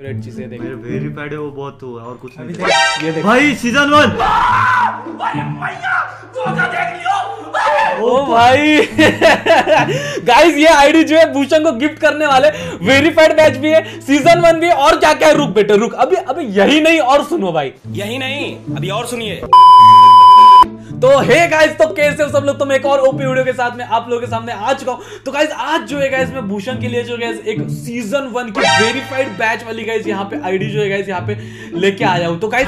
Favourite चीजें देख, मेरे वेरीफाइड है वो बहुत हुआ और कुछ नहीं। ये देख भाई सीजन 1 ओ भाई गाइस ये आईडी जो है भूषण को गिफ्ट करने वाले, वेरीफाइड बैच भी है, सीजन 1 भी है और क्या क्या है। रुक बेटे रुक, अभी यही नहीं और सुनो भाई, यही नहीं अभी और सुनिए। तो हे गाइस, तो कैसे हो सब लोग। तो मैं एक और ओपी वीडियो के साथ में आप लोगों के सामने आ चुका हूं। तो गाइस आज जो है गाइस मैं भूषण के लिए जो गाइस एक सीजन 1 की वेरीफाइड बैच वाली गाइस यहाँ पे आईडी जो है गाइस यहाँ पे लेके आया हूं। तो गाइस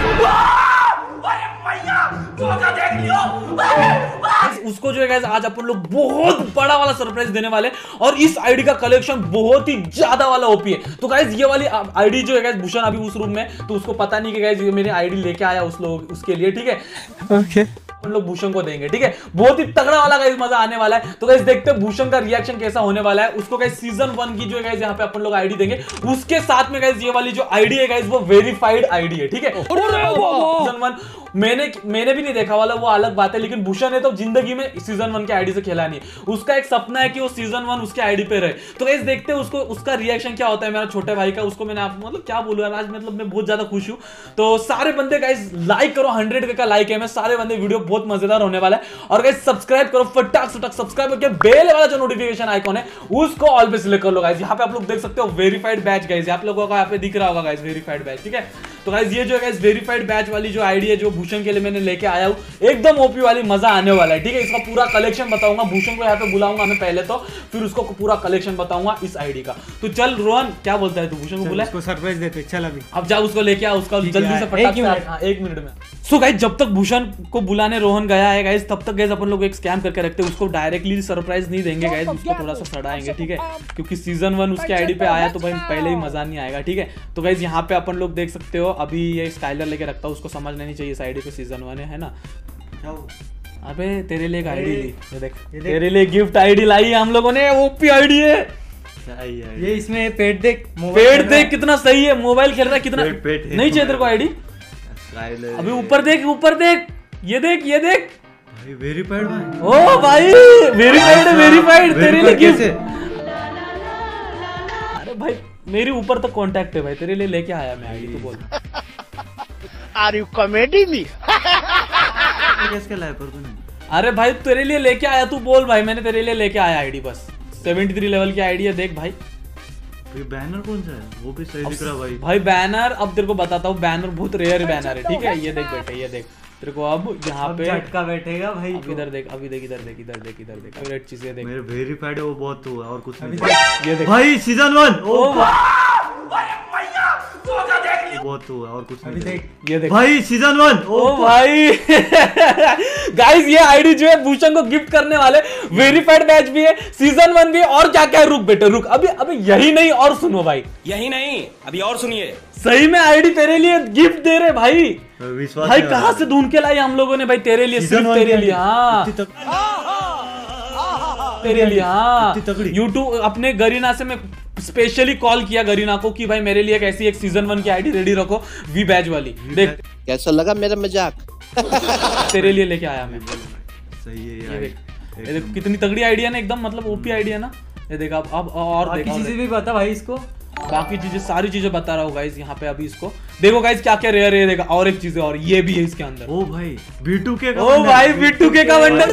उसको जो है गाइस आज अपन लोग बहुत बड़ा वाला सरप्राइज देने वाले और इस आईडी का कलेक्शन बहुत ही ज्यादा वाला ओपी है। तो गाइस ये वाली आईडी जो है गाइस भूषण अभी उस रूम में, तो उसको पता नहीं कि गाइस ये मेरी आईडी लेके आया उस लोग उसके लिए, ठीक है। ओके हम लोग भूषण को देंगे, ठीक है। बहुत ही तगड़ा वाला गाइस मजा आने वाला है। तो गाइस देखते हैं भूषण का रिएक्शन कैसा होने वाला है। उसको गाइस सीजन 1 की जो है गाइस यहाँ पे अपन लोग आईडी देंगे, उसके साथ में गाइस ये वाली जो आईडी है गाइस वो वेरीफाइड आईडी है, ठीक है। सीजन 1 मैंने भी नहीं देखा वाला, वो अलग बात है, लेकिन भूषण ने तो जिंदगी में सीजन 1 के आईडी से खेला नहीं। उसका एक सपना है कि वो सीजन 1 उसके आईडी पे रहे। तो गाइस देखते हैं उसको उसका रिएक्शन क्या होता है। मेरा छोटे भाई का, उसको मैंने आप मतलब क्या बोलूं यार, आज मतलब मैं बहुत ज्यादा खुश हूं। तो सारे बंदे गाइस लाइक करो, 100 का लाइक है मैं, सारे बंदे वीडियो बहुत मजेदार होने वाला है। और गाइस सब्सक्राइब करो, फटाक से सब्सक्राइब करके बेल वाला जो नोटिफिकेशन आइकॉन है उसको ऑल पे सिलेक्ट कर लो गाइस। यहाँ पे आप लोग देख सकते हो वेरीफाइड बैच गाइस, आप लोगों को यहाँ पे दिख रहा होगा गाइस वेरीफाइड बैच, ठीक है। तो गाइस ये जो है गाइस वेरीफाइड बैच वाली जो आईडी है जो भूषण के लिए मैंने लेके आया हूं, एकदम ओपी वाली, मजा आने वाला है, ठीक है। इसका पूरा कलेक्शन बताऊंगा, भूषण को यहाँ पे बुलाऊंगा मैं पहले, तो फिर उसको पूरा कलेक्शन बताऊंगा इस आईडी का। तो चल रोहन क्या बोलता है तू, भूषण को बुला, उसको सरप्राइज देते चल अभी। अब जा उसको लेके आ, उसका जल्दी से फटाक से 1 मिनट में। सो गाइस जब तक भूषण को बुलाने रोहन गया है गाइस, तब तक गाइस अपन लोग एक स्कैम करके रखते हैं। उसको डायरेक्टली सरप्राइज नहीं देंगे गाइस, उसको थोड़ा सा सड़ाएंगे, ठीक है, क्योंकि सीजन 1 उसके आईडी पे आया तो भाई पहले ही मजा नहीं आएगा, ठीक है। तो गाइस यहाँ पे अपन लोग देख सकते हो अभी ये स्टाइलर लेके रखता हूँ, उसको समझ नहीं चाहिए इस आईडी पे सीजन 1 है ना। अबे तेरे लिए एक आईडी ली, ये देख तेरे लिए गिफ्ट आईडी लाई है हम लोगों ने, ओपी आईडी है ये। इसमें पेट देख, पेट देख कितना सही है, मोबाइल खेल रहा है कितना, पेट नहीं चाहिए तेरे को आईडी। अभी ऊपर देख, ऊपर देख, ये देख, ये देख भाई वेरीफाइड भाई। ओ भाई वेरीफाइड है, वेरीफाइड तेरे लिए गिफ्ट। अरे भाई मेरे ऊपर तक कांटेक्ट है भाई, तेरे लिए लेके आया मैं आईडी, तू बोल। Are you comedy me? कैसे लाया पर तूने? अरे भाई तेरे लिए लेके आया, तू बोल भाई, मैंने तेरे लिए लेके आया आईडी, बस 73 लेवल की आईडी है, देख भाई। ये बैनर कौन सा है, वो भी सही दिख रहा भाई। भाई बैनर अब तेरे को बताता हूँ, बैनर बहुत रेयर बैनर है, ठीक है। ये देख बेटे, ये देख तेरे को अब यहाँ पे झटका बैठेगा भाई। अब इधर देख, अभी देख, इधर देख, इधर देख, इधर देख, फेवरेट चीजें देख, मेरे वेरीफाइड है वो बहुत हुआ और कुछ नहीं। ये देख भाई सीजन 1 ओ बहुत हुआ और कुछ नहीं। देख ये देख भाई सीजन 1 ओ भाई गाइस ये आईडी जो है भूषण को गिफ्ट करने वाले, वेरीफाइड बैच भी है, सीजन 1 भी है और क्या क्या है। रुक बेटे रुक, अभी यही नहीं और सुनो भाई, यही नहीं अभी और सुनिए। सही में आईडी तेरे लिए गिफ्ट दे रहे भाई। विश्वास भाई कहां से ढूंढ के लाए हम लोगों ने भाई तेरे लिए, सिर्फ तेरे लिए। हाँ तेरे लिए, हाँ यूट्यूब अपने गरीना से मैं स्पेशली कॉल किया गरीना को कि भाई मेरे लिए एक ऐसी एक सीजन 1 की आईडी रेडी रखो, वी बैच वाली। देख कैसा लगा मेरा मजाक? तेरे लिए लेके आया मैं। सही है यार, ये देख कितनी तगड़ी आईडिया ना, एकदम मतलब ओपी आईडिया ना। ये देख अब और देख, बाकी चीजें भी बता भाई इसको, बाकी चीजें सारी चीजें बता रहा हूँ गाइस यहाँ पे। अभी इसको देखो गाइस क्या क्या रेयर है, देखा और एक चीज और ये भी है इसके अंदर। ओ भाई B2K का, ओ भाई B2K का बंडल,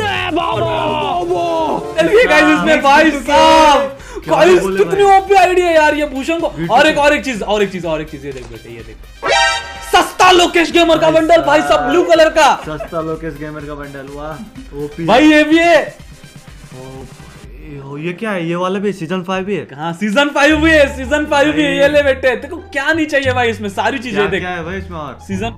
चलिए गाइस इसमें भाई साहब गाइस कितनी ओपी आईडी है यार ये भूषण को। और एक चीज ये देख बेटे, ये देख सस्ता लोकेश गेमर का बंडल भाई साहब, ब्लू कलर का सस्ता लोकेश गेमर का बंडल, वाह ओपी भाई। ये भी है, ये क्या है, ये वाला भी सीजन 5 भी है। हाँ सीजन 5 भी है, सीजन 5 भी है। ये ले बेटे, तेरे को क्या नहीं चाहिए भाई इसमें, सारी चीजें देख। क्या है भाई इसमें और सीजन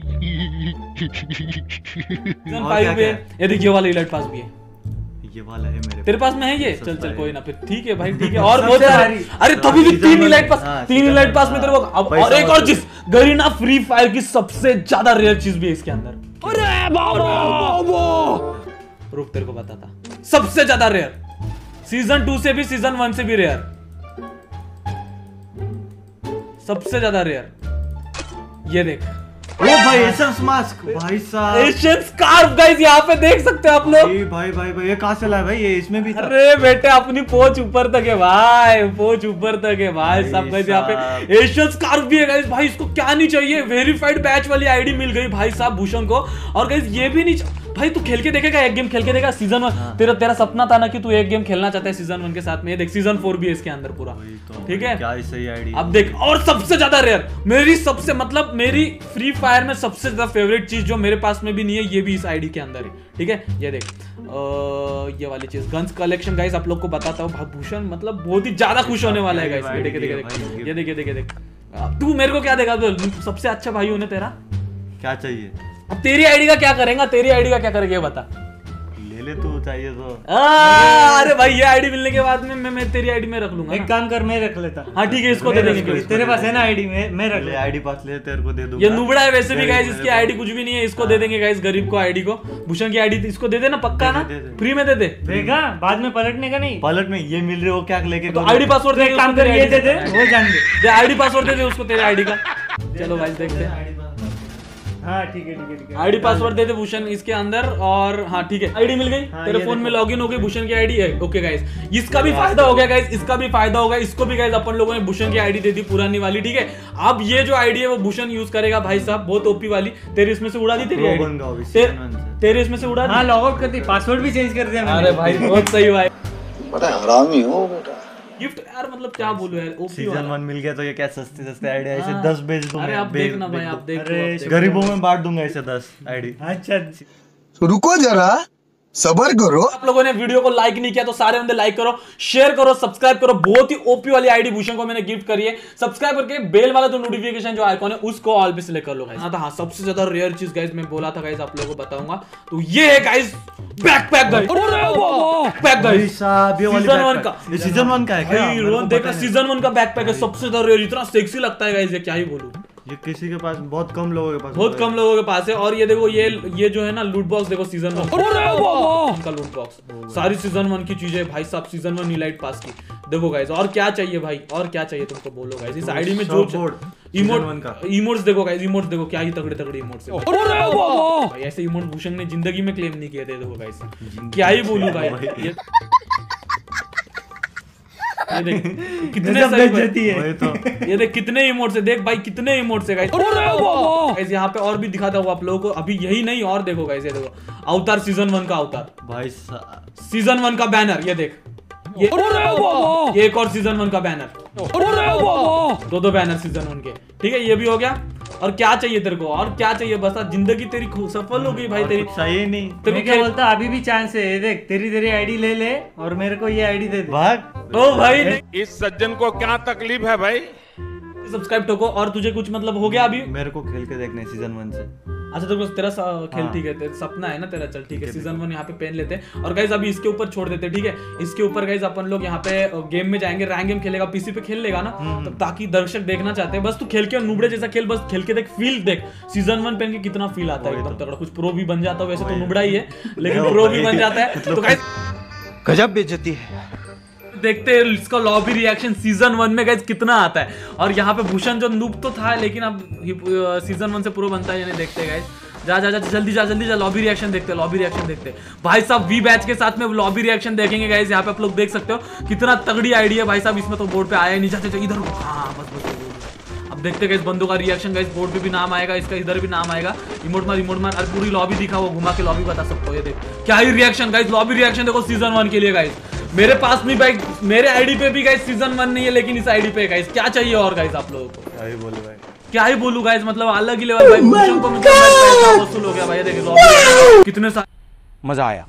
5 भी है। ये देख ये वाला इलाइट पास भी है, ये वाला है मेरे तेरे पास में है ये। चल कोई ना, फिर ठीक है भाई, ठीक है। और बहुत सारे, अरे तभी भी 3 इलाइट पास, 3 इलाइट पास में तेरे को। अब और एक और चीज, गरीना फ्री फायर की सबसे ज्यादा रेयर चीज भी है इसके अंदर। अरे बाबा रुक तेरे को बताता, सबसे ज्यादा रेयर, सीजन 2 से भी सीजन 1 से भी रेयर, सबसे ज्यादा रेयर। ये देख ओ भाई एसेंस मास्क भाई साहब, एशियन स्कार्फ गाइस यहाँ पे देख सकते हैं आप लोग। भाई ये कहाँ से लाया भाई, ये इसमें भी था। अरे बेटे अपनी पोच ऊपर तक है भाई, पोच ऊपर तक है भाई सब गाइस। यहाँ पे एशियन स्कार्फ भी है गाइस। भाई इसको क्या नहीं चाहिए, वेरीफाइड बैच वाली आईडी मिल गई भाई साहब भूषण को। और गाइस ये भी नहीं भाई, तू खेल के देखेगा, एक गेम खेल के देखेगा सीजन 1। तेरा सपना था ना कि तू एक गेम खेलना चाहता है सीजन 1 के साथ में। ये देख सीजन 4 भी है इसके अंदर पूरा, ठीक है। क्या सही आईडी। अब देख, और सबसे ज्यादा रेयर मेरी फ्री फायर में सबसे ज्यादा फेवरेट चीज जो मेरे पास में भी नहीं है, ये भी इस आईडी के अंदर है, ठीक है। ये देख ये वाली चीज गन्स कलेक्शन गाइस, आप लोग को बताता हूँ। भूषण मतलब बहुत ही ज्यादा खुश होने वाला है गाइस। ये देख तू मेरे को क्या देगा, सबसे अच्छा भाई होने तेरा क्या चाहिए। अब तेरी आईडी का क्या करेगा, तेरी आईडी का क्या करेगा ये बता। ले तू चाहिए तो। अरे भाई ये आईडी मिलने के बाद में मैं तेरी आईडी में रख लूंगा। एक काम कर, मैं रख लेता। हाँ ठीक है, इसको दे देंगे। तेरे पास है ना आईडी, मैं रख ले। आईडी पास ले, तेरे को दे दूंगा। ये नुबड़ा है वैसे भी गाइस, इसकी आईडी कुछ भी नहीं है। इसको दे देंगे गाइस, गरीब को आईडी को। भूषण की आईडी इसको दे देना पक्का ना, फ्री में दे दे। देगा बाद में पलटने का नहीं, पलट में ये मिल रहे हो क्या लेके। आईडी पासवर्ड दे, काम कर, ये दे दे, वो जान दे। आईडी पासवर्ड दे दे उसको तेरे आईडी का। चलो गाइस देखते हैं। हाँ ठीक है। आईडी पासवर्ड दे दे भूषण इसके अंदर। और हाँ ठीक है, आईडी मिल गई। तेरे फोन में लॉगिन हो गई, भूषण की आईडी है। ओके गाइस, इसका भी फायदा हो गया गाइस, इसका भी फायदा होगा। इसको भी गाइस अपन लोगों ने भूषण की आईडी दे दी पुरानी वाली, ठीक है। अब ये जो आईडी है वो भूषण यूज करेगा भाई साहब, बहुत ओपी वाली। तेरी इसमें से उड़ा दी तेरी आईडी, तेरे इसमें से उड़ा दी। हाँ लॉग आउट कर दी, पासवर्ड भी चेंज कर दिया। अरे भाई बहुत सही भाई, बड़ा हरामी हो बेटा। गिफ्ट यार मतलब क्या बोलूं यार, ओपी सीजन 1 मिल गया तो ये क्या सस्ते आईडी ऐसे 10 बेच दूंगा। अरे आप देखना भाई, आप देख, गरीबों में बांट दूंगा ऐसे 10 आईडी। अच्छा रुको जरा, सबर करो। आप लोगों ने वीडियो को लाइक नहीं किया तो सारे बंदे लाइक करो, शेयर करो, सब्सक्राइब करो। बहुत ही ओपी वाली आईडी भूषण को मैंने गिफ्ट करी है। सब्सक्राइब करके बेल वाला जो नोटिफिकेशन जो आइकॉन है उसको ऑल पे सिलेक्ट कर लो गाइस। हाँ सबसे ज्यादा रेयर चीज गाइस मैं बोला था गाइस, आप लोगों को बताऊंगा। तो ये है guys backpack guys, backpack guys season 1 का। ये सीजन 1 का है क्या? रोहन देखा, सीजन 1 का बैकपैक है, सबसे ज्यादा रेयर। इतना सेक्सी लगता है गाइस, ये क्या ही बोलूं। ये किसी के पास, बहुत कम लोगों के पास, बहुत कम लोगों के पास है। और ये देखो, ये जो है ना लूट बॉक्स, देखो सीजन 1 का लूट बॉक्स, सारी सीजन 1 की चीजें भाई साहब, सीजन 1 इलाइट पास की। देखो गाइस, और क्या चाहिए भाई, और क्या चाहिए तुमको, बोलो गाइस। इस आईडी में जो इमोट्स देखो गाइस, इमोट्स देखो क्या ही तगड़े इमोट्स है भाई। ऐसे इमोट भूषण ने जिंदगी में क्लेम नहीं किए थे। देखो गाइस क्या ही बोलूं भाई, ये देख कितने सही है तो। ये देख कितने इमोट्स है, देख भाई कितने इमोट्स है गाइस। यहाँ पे और भी दिखाता हूँ आप लोगों को। अभी यही नहीं, और देखो गाइस, ये देखो अवतार सीजन 1 का अवतार भाई, सीजन 1 का बैनर। ये देख, ये एक और सीजन 1 का बैनर, दो बैनर सीजन 1 के, ठीक है। ये भी हो गया। और क्या चाहिए तेरे को, और क्या चाहिए, बस जिंदगी तेरी सफल हो गई भाई। तेरी चाहिए नहीं, तेरे क्या बोलता, अभी भी चांस है। देख तेरी आईडी ले ले और मेरे को ये आईडी दे दे। भाग। ओ भाई इस सज्जन को क्या तकलीफ है भाई। सब्सक्राइब ठोको। और तुझे कुछ मतलब हो गया अभी, मेरे को खेल के देखना है सीजन 1 से। अच्छा तेरा खेल, ठीक है, तेरा सपना है ना तेरा, चल ठीक है। सीजन 1 यहाँ पे पेन लेते हैं। और गाइस अभी इसके ऊपर छोड़ देते हैं, ठीक है। इसके ऊपर गाइस अपन लोग यहाँ पे गेम में जाएंगे, रैंक गेम खेलेगा, पीसी पे खेल लेगा ना, तो ताकि दर्शक देखना चाहते हैं। बस तू खेल के नुबड़े जैसा खेल, बस खेल के देख, फील देख। सीजन 1 पेन के कितना फील आता है, एकदम तगड़ा। कुछ प्रो भी बन जाता है, वैसे तो नुबड़ा ही है लेकिन प्रो भी बन जाता है। तो गाइस गजब बेइज्जती है। देखते हैं इसका लॉबी रिएक्शन सीजन 1 में गाइस कितना आता है। और यहाँ पे भूषण जो नूब तो था, लेकिन अब सीजन 1 से प्रो बनता है या नहीं देखते हैं गाइस। जा जल्दी जा लॉबी रिएक्शन देखते हैं। भाई साहब वी बैच के साथ में लॉबी रिएक्शन देखेंगे गाइस। यहाँ पे आप लोग देख सकते हो कितना तगड़ी आईडी है भाई साहब। इसमें तो बोर्ड पे आया नहीं, जाते इधर, हाँ बस। अब देखते गाइस बंदों का रिएक्शन गाइस, बोर्ड पे भी नाम आएगा इसका, इधर भी नाम आएगा। इमोट मार और पूरी लॉबी दिखा, वो घुमा के लॉबी बता सकते हो। ये देख क्या ही रिएक्शन गाइस, लॉबी रिएक्शन देखो सीजन 1 के लिए गाइस। मेरे पास भी भाई, मेरे आईडी पे भी गाइस सीजन 1 नहीं है, लेकिन इस आईडी पे गाइस क्या चाहिए और गाइस आप लोगों को। क्या ही बोलूं गाइस, मतलब अलग ही लेवल भाई। भूषण को मतलब पैसा वसूल हो गया भाई। देखिए कितने मजा आया।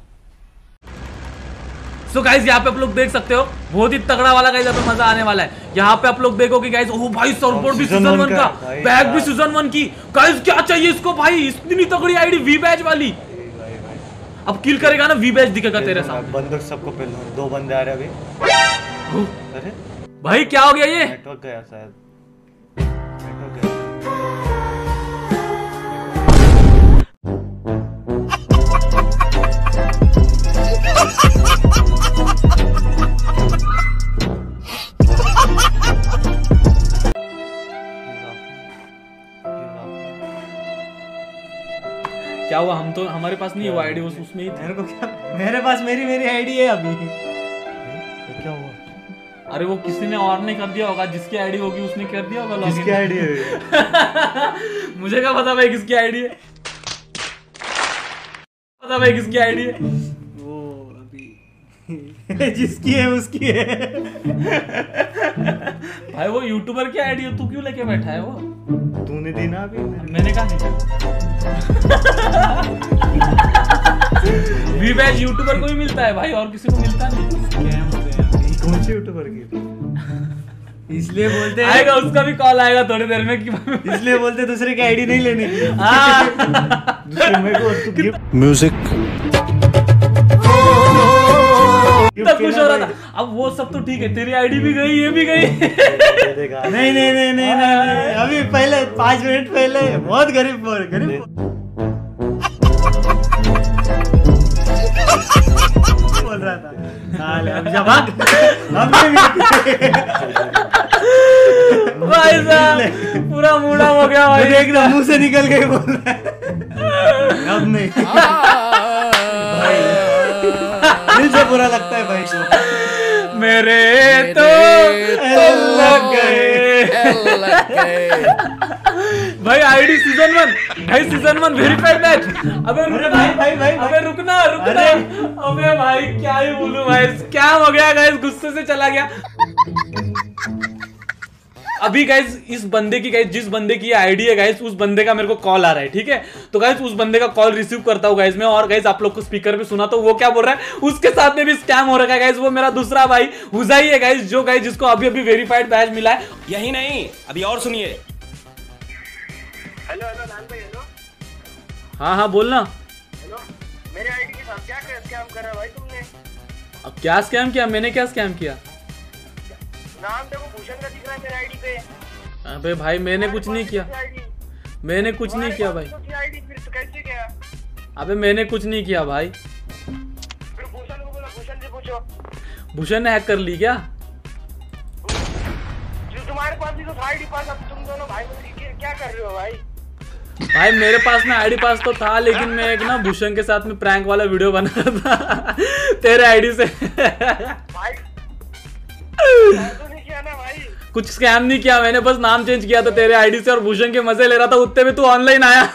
सो गाइस यहाँ पे आप लोग देख सकते हो, बहुत ही तगड़ा वाला गाइस, यहाँ पे मजा आने वाला है। यहाँ पे आप लोग देखोगे गाइस, ओह भाई सर्फबोर्ड भी सीजन 1 का, बैग भी सीजन 1 की। गाइस क्या चाहिए इसको भाई, इतनी तगड़ी आईडी वी बैच वाली। अब किल करेगा ना, वी बैच दिखेगा तेरे सामने। बंदूक सबको पहले 2 बंदे आ रहे अभी। अरे भाई क्या हो गया, ये नेटवर्क गया शायद। क्या हुआ? हम तो हमारे पास नहीं है वो आईडी, उसमें ही था। मेरे को क्या, मेरे पास मेरी आईडी है अभी। क्या हुआ? अरे वो किसी ने और ने कर दिया होगा, जिसकी आईडी होगी उसने कर दिया होगा लॉगिन। किसकी आईडी है? मुझे क्या पता भाई किसकी आईडी है, पता भाई किसकी आईडी है। वो अभी जिसकी है उसकी है। भाई वो यूट्यूबर की आईडी है, तू क्यों लेके बैठा है वो? तूने दी ना अभी। मैंने कहा नहीं। वीवैच यूट्यूबर को ही मिलता है भाई, और किसी को मिलता नहीं। स्कैम होते हैं अभी। कौन से यूट्यूबर की? इसलिए बोलते हैं, आएगा उसका भी कॉल आएगा थोड़ी देर में कि इसलिए बोलते दूसरे की आईडी नहीं लेने की। हाँ। दूसरे मेरे को तू गिफ्ट म्यूजिक तब खुश हो रहा था। अब वो सब तो ठीक है, तेरी आईडी भी गई, ये भी गई। दे देगा। नहीं, अभी पहले 5 मिनट पहले बहुत गरीब बोल रहा था। साले अब जब भाई साहब पूरा मूड़ा हो गया भाई, एकदम मुंह से निकल गई बोल रहा है। अब नहीं भाई, दिल से बुरा लगता है भाई को। मेरे तो लग गए भाई। आईडी सीजन 1 भाई, सीजन 1 वेरीफाइड मैच। अबे भाई अबे रुकना। अबे भाई क्या ही बोलूं भाई, स्कैम हो गया गाइस, गुस्से से चला गया। अभी गाइस इस बंदे की गाइस, जिस बंदे की आईडी है गाइस, उस बंदे का मेरे को कॉल आ रहा है, ठीक है। तो गाइस उस बंदे का कॉल रिसीव करता हूँ गाइस मैं, और गाइस आप लोग को स्पीकर पे सुना तो वो क्या बोल रहा है, उसके साथ में भी स्कैम हो रखा है गाइस। वो मेरा दूसरा भाई हुजाई है गाइस, जो गाइस जिसको अभी अभी वेरीफाइड बैच मिला है। यही नहीं, अभी और सुनिए। हेलो नान भाई। हेलो हाँ बोलना। हेलो, मेरे आईडी के साथ क्या स्कैम कर रहा है भाई तुमने? अब क्या स्कैम किया मैंने? क्या स्कैम किया? नाम देखो भूषण का दिख रहा है मेरे आईडी पे। अबे भाई मैंने कुछ नहीं किया, मैंने कुछ नहीं किया भाई। आईडी फिर तो कैसे गया? अबे मैंने कुछ नहीं किया भाई। फिर भूषण को बोला, भूषण से पूछो। भूषण ने हैक कर ली क्या? जो तुम्हारे पास भी तो आईडी पास, अब तुम दोनों भाई क्या कर रहे हो भाई? भाई मेरे पास में आईडी पास तो था, लेकिन मैं एक ना भूषण के साथ में प्रैंक वाला वीडियो बना रहा था तेरे आईडी से। भाई तो नहीं किया ना भाई? कुछ स्कैम नहीं किया मैंने, बस नाम चेंज किया था तेरे आईडी से, और भूषण के मजे ले रहा था, उतने में तू ऑनलाइन आया।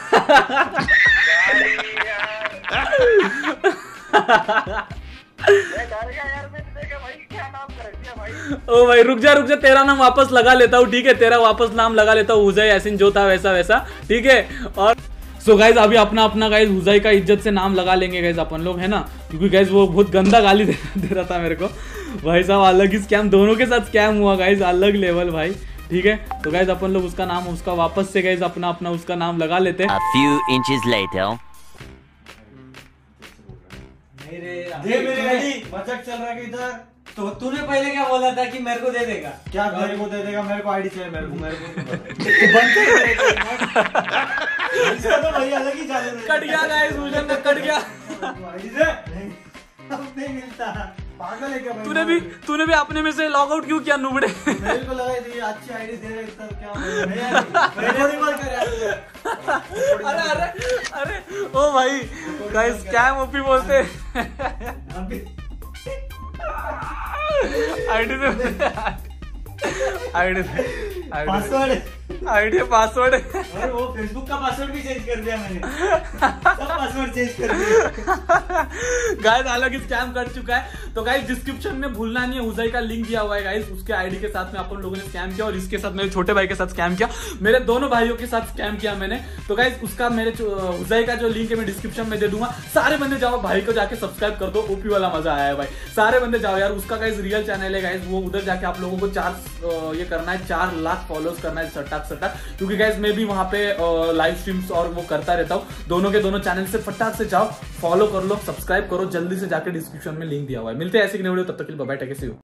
ओ भाई रुक जा, तेरा नाम वापस लगा लेता हूँ, ठीक है। तेरा वापस नाम लगा लेता हूँ, हुजै यासीन जो था वैसा, ठीक है। और सो गाइज अभी अपना गाइज हुजै का इज्जत से नाम लगा लेंगे गाइज अपन लोग, है ना, क्योंकि गाइज वो बहुत गंदा गाली दे रहा था मेरे को भाई साहब। अलग ही स्कैम, दोनों के साथ स्कैम हुआ गाइज, अलग लेवल भाई, ठीक है। तो गाइज अपन लोग उसका नाम, उसका वापस से गाइज अपना उसका नाम लगा लेते हैं। A few inches later. मेरे आईडी मजाक चल रहा है इधर। तो तूने पहले क्या बोला था कि मेरे को दे देगा? क्या मेरे को दे देगा? मेरे को आईडी चाहिए, मेरे को इसका तो भाई अलग ही चालू है। कट गया गाइस, भूषण का कट गया। आईडी दे, नहीं मिलता। पागल है क्या भाई? तूने भी अपने में से लॉग आउट क्यों किया नुबड़े? मेरे को लगा ये अच्छी आईडी दे रहे तब क्या रिकॉर्डिंग मत कर यार। अरे ओ भाई गाइस स्कैम ओपी बोलते आईडी पासवर्ड और वो फेसबुक का पासवर्ड भी चेंज कर दिया मैंने। सब पासवर्ड चेंज कर दिया। गाइस अलग स्कैम कर चुका है। तो गाइस डिस्क्रिप्शन में भूलना नहीं है, हुजै का लिंक दिया हुआ है गाइस, उसके आईडी के साथ में अपन लोगों ने स्कैम किया, और इसके साथ मेरे छोटे भाई के साथ स्कैम किया, मेरे दोनों भाइयों के साथ स्कैम किया मैंने। तो गाइस उसका मेरे हुजै का जो लिंक है मैं डिस्क्रिप्शन में दे दूंगा, सारे बंदे जाओ भाई को जाके सब्सक्राइब कर दो, ओपी वाला मजा आया है भाई, सारे बंदे जाओ यार। उसका गाइस रियल चैनल है गाइस, वो उधर जाके आप लोगों को 4 लाख फॉलोअर्स करना है सटाक, क्योंकि गाइस मैं भी वहां पे लाइव स्ट्रीम्स और वो करता रहता हूँ। दोनों के दोनों चैनल से फटाक से जाओ, फॉलो कर लो, सब्सक्राइब करो, जल्दी से जाके डिस्क्रिप्शन में लिंक दिया हुआ है। मिलते हैं ऐसे की वीडियो, तब तक के लिए bye bye, take care, see you.